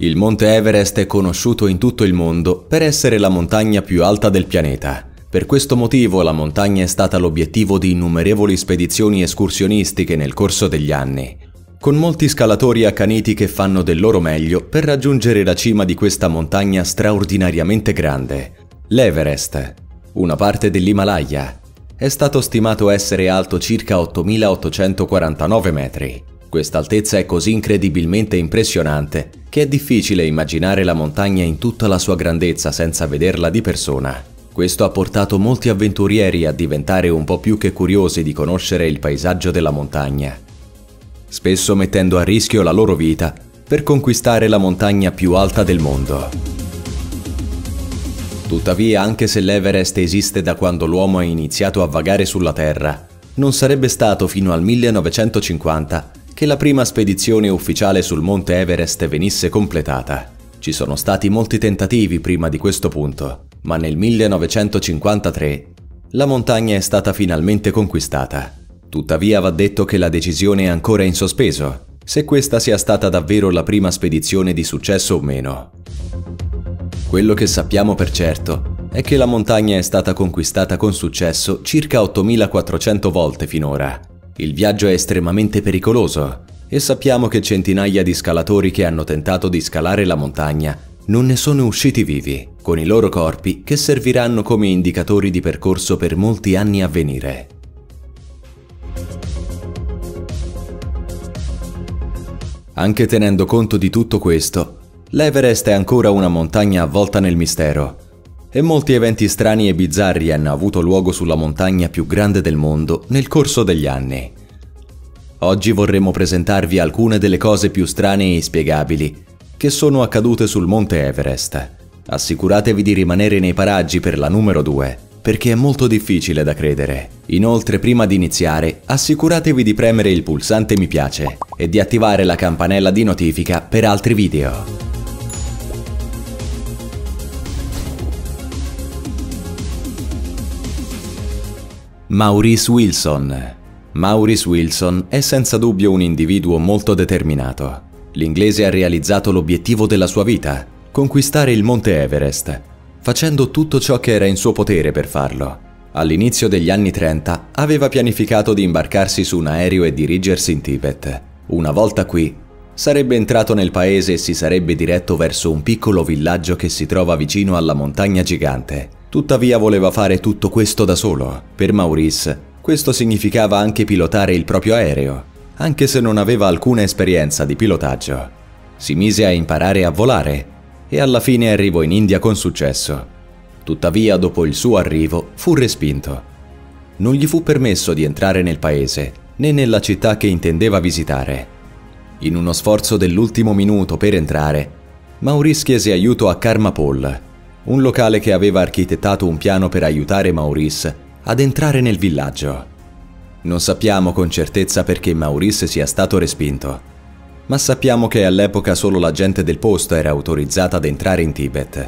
Il Monte Everest è conosciuto in tutto il mondo per essere la montagna più alta del pianeta. Per questo motivo la montagna è stata l'obiettivo di innumerevoli spedizioni escursionistiche nel corso degli anni, con molti scalatori accaniti che fanno del loro meglio per raggiungere la cima di questa montagna straordinariamente grande. L'Everest, una parte dell'Himalaya, è stato stimato essere alto circa 8.849 metri. Questa altezza è così incredibilmente impressionante che è difficile immaginare la montagna in tutta la sua grandezza senza vederla di persona. Questo ha portato molti avventurieri a diventare un po' più che curiosi di conoscere il paesaggio della montagna, spesso mettendo a rischio la loro vita per conquistare la montagna più alta del mondo. Tuttavia, anche se l'Everest esiste da quando l'uomo ha iniziato a vagare sulla Terra, non sarebbe stato fino al 1950 che la prima spedizione ufficiale sul Monte Everest venisse completata. Ci sono stati molti tentativi prima di questo punto, ma nel 1953 la montagna è stata finalmente conquistata. Tuttavia va detto che la decisione è ancora in sospeso, se questa sia stata davvero la prima spedizione di successo o meno. Quello che sappiamo per certo è che la montagna è stata conquistata con successo circa 8.400 volte finora. Il viaggio è estremamente pericoloso e sappiamo che centinaia di scalatori che hanno tentato di scalare la montagna non ne sono usciti vivi, con i loro corpi che serviranno come indicatori di percorso per molti anni a venire. Anche tenendo conto di tutto questo, l'Everest è ancora una montagna avvolta nel mistero, e molti eventi strani e bizzarri hanno avuto luogo sulla montagna più grande del mondo nel corso degli anni. Oggi vorremmo presentarvi alcune delle cose più strane e inspiegabili che sono accadute sul Monte Everest. Assicuratevi di rimanere nei paraggi per la numero 2, perché è molto difficile da credere. Inoltre, prima di iniziare, assicuratevi di premere il pulsante mi piace e di attivare la campanella di notifica per altri video. Maurice Wilson. Maurice Wilson è senza dubbio un individuo molto determinato. L'inglese ha realizzato l'obiettivo della sua vita, conquistare il Monte Everest, facendo tutto ciò che era in suo potere per farlo. All'inizio degli anni 30 aveva pianificato di imbarcarsi su un aereo e dirigersi in Tibet. Una volta qui, sarebbe entrato nel paese e si sarebbe diretto verso un piccolo villaggio che si trova vicino alla montagna gigante. Tuttavia voleva fare tutto questo da solo. Per Maurice, questo significava anche pilotare il proprio aereo, anche se non aveva alcuna esperienza di pilotaggio. Si mise a imparare a volare e alla fine arrivò in India con successo. Tuttavia, dopo il suo arrivo, fu respinto. Non gli fu permesso di entrare nel paese, né nella città che intendeva visitare. In uno sforzo dell'ultimo minuto per entrare, Maurice chiese aiuto a Karma Paul, un locale che aveva architettato un piano per aiutare Maurice ad entrare nel villaggio. Non sappiamo con certezza perché Maurice sia stato respinto, ma sappiamo che all'epoca solo la gente del posto era autorizzata ad entrare in Tibet.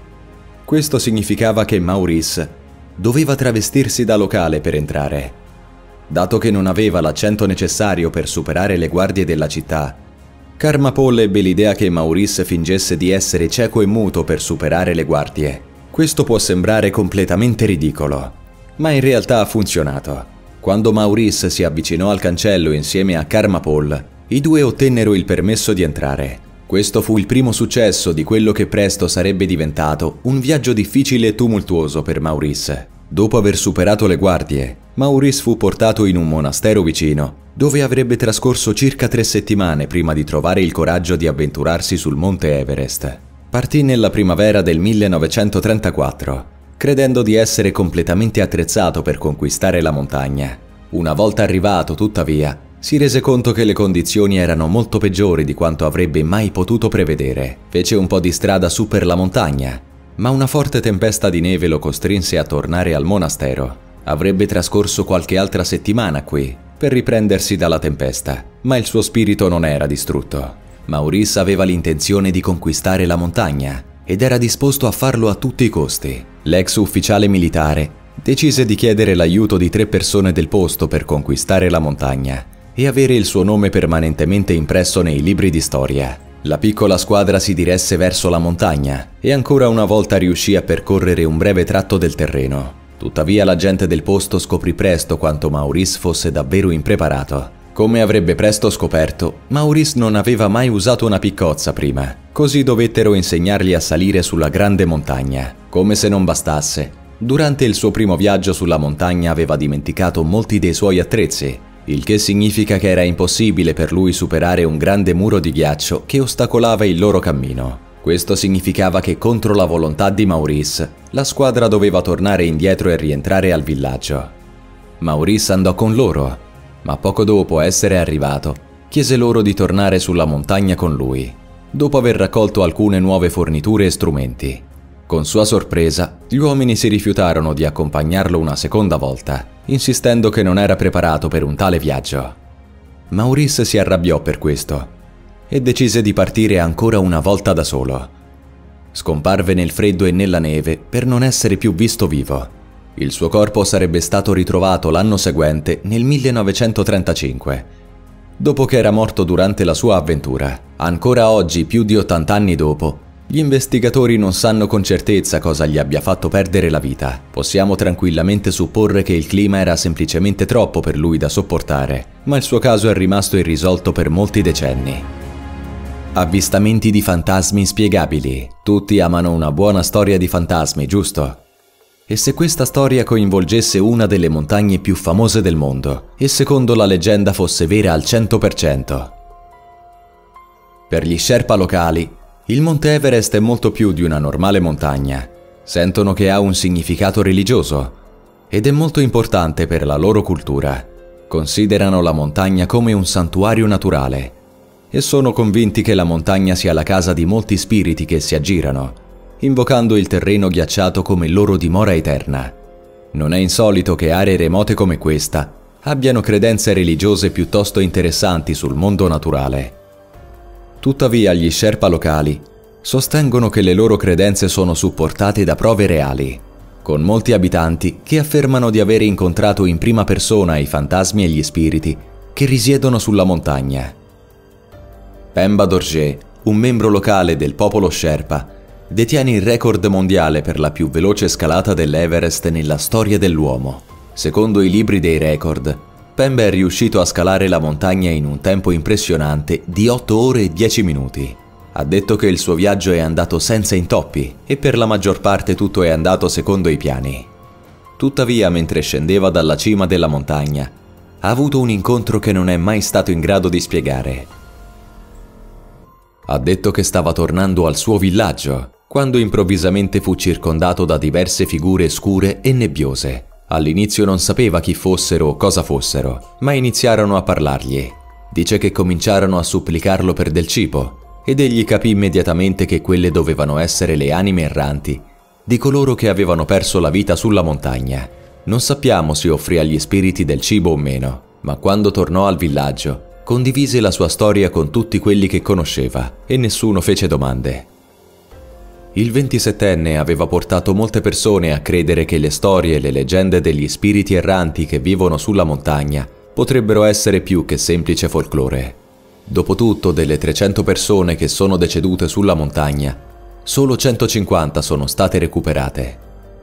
Questo significava che Maurice doveva travestirsi da locale per entrare. Dato che non aveva l'accento necessario per superare le guardie della città, Karma Paul ebbe l'idea che Maurice fingesse di essere cieco e muto per superare le guardie. Questo può sembrare completamente ridicolo, ma in realtà ha funzionato. Quando Maurice si avvicinò al cancello insieme a Karma Paul, i due ottennero il permesso di entrare. Questo fu il primo successo di quello che presto sarebbe diventato un viaggio difficile e tumultuoso per Maurice. Dopo aver superato le guardie, Maurice fu portato in un monastero vicino, dove avrebbe trascorso circa 3 settimane prima di trovare il coraggio di avventurarsi sul Monte Everest. Partì nella primavera del 1934, credendo di essere completamente attrezzato per conquistare la montagna. Una volta arrivato, tuttavia, si rese conto che le condizioni erano molto peggiori di quanto avrebbe mai potuto prevedere. Fece un po' di strada su per la montagna, ma una forte tempesta di neve lo costrinse a tornare al monastero. Avrebbe trascorso qualche altra settimana qui per riprendersi dalla tempesta, ma il suo spirito non era distrutto. Maurice aveva l'intenzione di conquistare la montagna ed era disposto a farlo a tutti i costi. L'ex ufficiale militare decise di chiedere l'aiuto di 3 persone del posto per conquistare la montagna e avere il suo nome permanentemente impresso nei libri di storia. La piccola squadra si diresse verso la montagna e ancora una volta riuscì a percorrere un breve tratto del terreno. Tuttavia la gente del posto scoprì presto quanto Maurice fosse davvero impreparato. Come avrebbe presto scoperto, Maurice non aveva mai usato una piccozza prima, così dovettero insegnargli a salire sulla grande montagna. Come se non bastasse, durante il suo primo viaggio sulla montagna aveva dimenticato molti dei suoi attrezzi, il che significa che era impossibile per lui superare un grande muro di ghiaccio che ostacolava il loro cammino. Questo significava che contro la volontà di Maurice, la squadra doveva tornare indietro e rientrare al villaggio. Maurice andò con loro, ma poco dopo essere arrivato, chiese loro di tornare sulla montagna con lui, dopo aver raccolto alcune nuove forniture e strumenti. Con sua sorpresa, gli uomini si rifiutarono di accompagnarlo una seconda volta, insistendo che non era preparato per un tale viaggio. Maurice si arrabbiò per questo e decise di partire ancora una volta da solo. Scomparve nel freddo e nella neve per non essere più visto vivo. Il suo corpo sarebbe stato ritrovato l'anno seguente, nel 1935, dopo che era morto durante la sua avventura. Ancora oggi, più di 80 anni dopo, gli investigatori non sanno con certezza cosa gli abbia fatto perdere la vita. Possiamo tranquillamente supporre che il clima era semplicemente troppo per lui da sopportare, ma il suo caso è rimasto irrisolto per molti decenni. Avvistamenti di fantasmi inspiegabili. Tutti amano una buona storia di fantasmi, giusto? E se questa storia coinvolgesse una delle montagne più famose del mondo, e secondo la leggenda fosse vera al 100%? Per gli Sherpa locali, il Monte Everest è molto più di una normale montagna. Sentono che ha un significato religioso ed è molto importante per la loro cultura. Considerano la montagna come un santuario naturale e sono convinti che la montagna sia la casa di molti spiriti che si aggirano, invocando il terreno ghiacciato come loro dimora eterna. Non è insolito che aree remote come questa abbiano credenze religiose piuttosto interessanti sul mondo naturale. Tuttavia gli Sherpa locali sostengono che le loro credenze sono supportate da prove reali, con molti abitanti che affermano di aver incontrato in prima persona i fantasmi e gli spiriti che risiedono sulla montagna. Pemba Dorje, un membro locale del popolo Sherpa, detiene il record mondiale per la più veloce scalata dell'Everest nella storia dell'uomo. Secondo i libri dei record, Pemba è riuscito a scalare la montagna in un tempo impressionante di 8 ore e 10 minuti. Ha detto che il suo viaggio è andato senza intoppi e per la maggior parte tutto è andato secondo i piani. Tuttavia, mentre scendeva dalla cima della montagna, ha avuto un incontro che non è mai stato in grado di spiegare. Ha detto che stava tornando al suo villaggio, quando improvvisamente fu circondato da diverse figure scure e nebbiose. All'inizio non sapeva chi fossero o cosa fossero, ma iniziarono a parlargli. Dice che cominciarono a supplicarlo per del cibo, ed egli capì immediatamente che quelle dovevano essere le anime erranti di coloro che avevano perso la vita sulla montagna. Non sappiamo se offrì agli spiriti del cibo o meno, ma quando tornò al villaggio, condivise la sua storia con tutti quelli che conosceva e nessuno fece domande. Il 27enne aveva portato molte persone a credere che le storie e le leggende degli spiriti erranti che vivono sulla montagna potrebbero essere più che semplice folklore. Dopotutto, delle 300 persone che sono decedute sulla montagna, solo 150 sono state recuperate.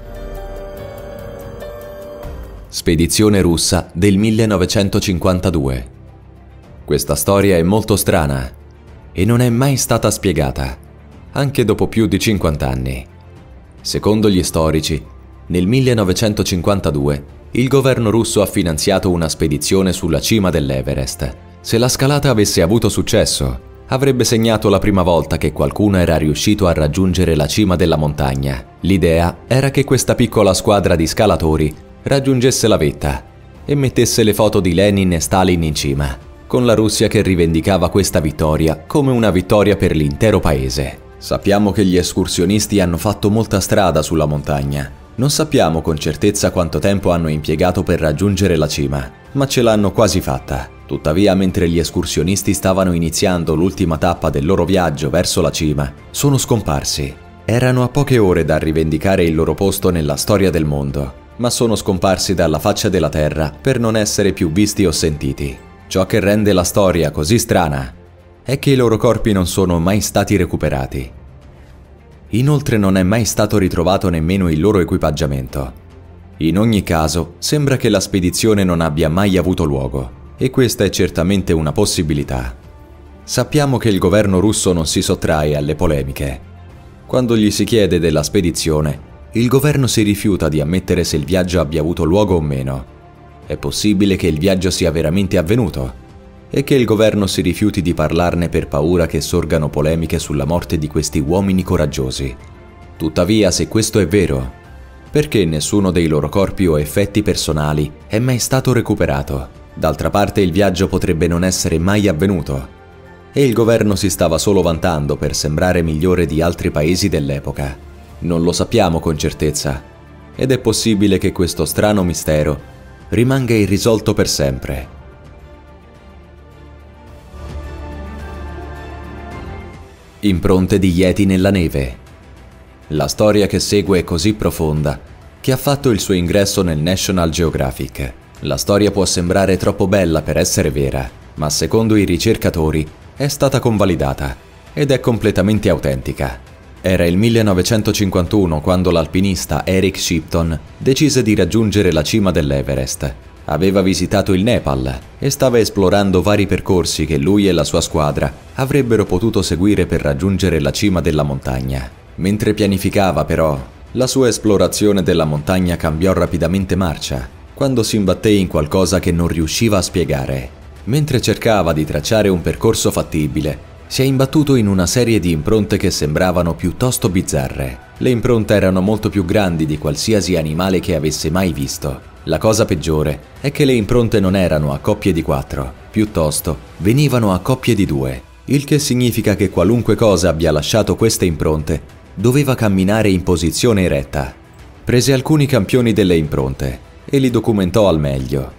Spedizione russa del 1952. Questa storia è molto strana e non è mai stata spiegata, anche dopo più di 50 anni. Secondo gli storici, nel 1952 il governo russo ha finanziato una spedizione sulla cima dell'Everest. Se la scalata avesse avuto successo, avrebbe segnato la prima volta che qualcuno era riuscito a raggiungere la cima della montagna. L'idea era che questa piccola squadra di scalatori raggiungesse la vetta e mettesse le foto di Lenin e Stalin in cima, con la Russia che rivendicava questa vittoria come una vittoria per l'intero paese. Sappiamo che gli escursionisti hanno fatto molta strada sulla montagna. Non sappiamo con certezza quanto tempo hanno impiegato per raggiungere la cima, ma ce l'hanno quasi fatta. Tuttavia, mentre gli escursionisti stavano iniziando l'ultima tappa del loro viaggio verso la cima, sono scomparsi. Erano a poche ore da rivendicare il loro posto nella storia del mondo, ma sono scomparsi dalla faccia della terra per non essere più visti o sentiti. Ciò che rende la storia così strana è che i loro corpi non sono mai stati recuperati. Inoltre non è mai stato ritrovato nemmeno il loro equipaggiamento. In ogni caso, sembra che la spedizione non abbia mai avuto luogo, e questa è certamente una possibilità. Sappiamo che il governo russo non si sottrae alle polemiche. Quando gli si chiede della spedizione, il governo si rifiuta di ammettere se il viaggio abbia avuto luogo o meno. È possibile che il viaggio sia veramente avvenuto e che il governo si rifiuti di parlarne per paura che sorgano polemiche sulla morte di questi uomini coraggiosi. Tuttavia, se questo è vero, perché nessuno dei loro corpi o effetti personali è mai stato recuperato? D'altra parte il viaggio potrebbe non essere mai avvenuto e il governo si stava solo vantando per sembrare migliore di altri paesi dell'epoca. Non lo sappiamo con certezza ed è possibile che questo strano mistero rimanga irrisolto per sempre. Impronte di Yeti nella neve. La storia che segue è così profonda che ha fatto il suo ingresso nel National Geographic. La storia può sembrare troppo bella per essere vera, ma secondo i ricercatori è stata convalidata ed è completamente autentica. Era il 1951 quando l'alpinista Eric Shipton decise di raggiungere la cima dell'Everest. Aveva visitato il Nepal e stava esplorando vari percorsi che lui e la sua squadra avrebbero potuto seguire per raggiungere la cima della montagna. Mentre pianificava, però, la sua esplorazione della montagna cambiò rapidamente marcia, quando si imbatté in qualcosa che non riusciva a spiegare. Mentre cercava di tracciare un percorso fattibile, si è imbattuto in una serie di impronte che sembravano piuttosto bizzarre. Le impronte erano molto più grandi di qualsiasi animale che avesse mai visto. La cosa peggiore è che le impronte non erano a coppie di 4, piuttosto venivano a coppie di 2, il che significa che qualunque cosa abbia lasciato queste impronte doveva camminare in posizione eretta. Prese alcuni campioni delle impronte e li documentò al meglio.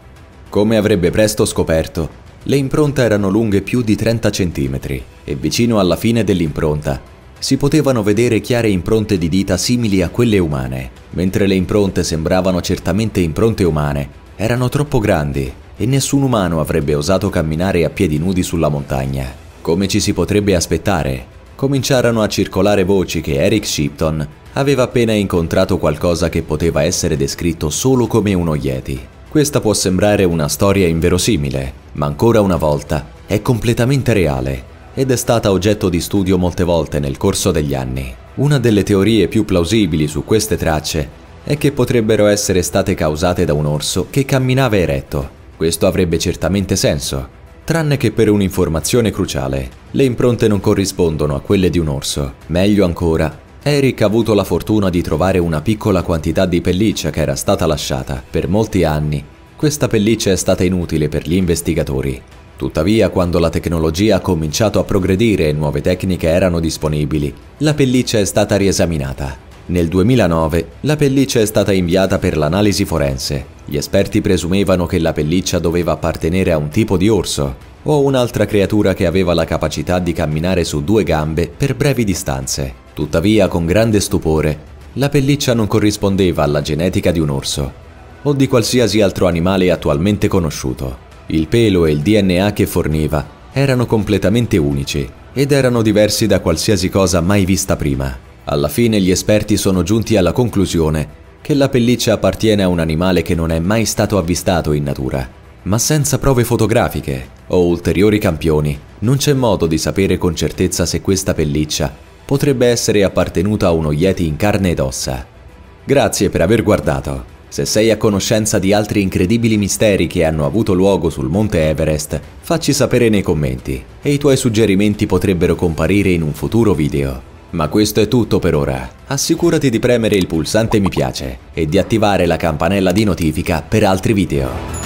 Come avrebbe presto scoperto, le impronte erano lunghe più di 30 cm e vicino alla fine dell'impronta si potevano vedere chiare impronte di dita simili a quelle umane. Mentre le impronte sembravano certamente impronte umane, erano troppo grandi e nessun umano avrebbe osato camminare a piedi nudi sulla montagna. Come ci si potrebbe aspettare, cominciarono a circolare voci che Eric Shipton aveva appena incontrato qualcosa che poteva essere descritto solo come uno Yeti. Questa può sembrare una storia inverosimile, ma ancora una volta è completamente reale ed è stata oggetto di studio molte volte nel corso degli anni. Una delle teorie più plausibili su queste tracce è che potrebbero essere state causate da un orso che camminava eretto. Questo avrebbe certamente senso, tranne che per un'informazione cruciale. Le impronte non corrispondono a quelle di un orso. Meglio ancora, Eric ha avuto la fortuna di trovare una piccola quantità di pelliccia che era stata lasciata. Per molti anni, questa pelliccia è stata inutile per gli investigatori. Tuttavia, quando la tecnologia ha cominciato a progredire e nuove tecniche erano disponibili, la pelliccia è stata riesaminata. Nel 2009, la pelliccia è stata inviata per l'analisi forense. Gli esperti presumevano che la pelliccia doveva appartenere a un tipo di orso o un'altra creatura che aveva la capacità di camminare su 2 gambe per brevi distanze. Tuttavia, con grande stupore, la pelliccia non corrispondeva alla genetica di un orso o di qualsiasi altro animale attualmente conosciuto. Il pelo e il DNA che forniva erano completamente unici ed erano diversi da qualsiasi cosa mai vista prima. Alla fine gli esperti sono giunti alla conclusione che la pelliccia appartiene a un animale che non è mai stato avvistato in natura. Ma senza prove fotografiche o ulteriori campioni, non c'è modo di sapere con certezza se questa pelliccia potrebbe essere appartenuta a uno Yeti in carne ed ossa. Grazie per aver guardato. Se sei a conoscenza di altri incredibili misteri che hanno avuto luogo sul Monte Everest, facci sapere nei commenti e i tuoi suggerimenti potrebbero comparire in un futuro video. Ma questo è tutto per ora. Assicurati di premere il pulsante mi piace e di attivare la campanella di notifica per altri video.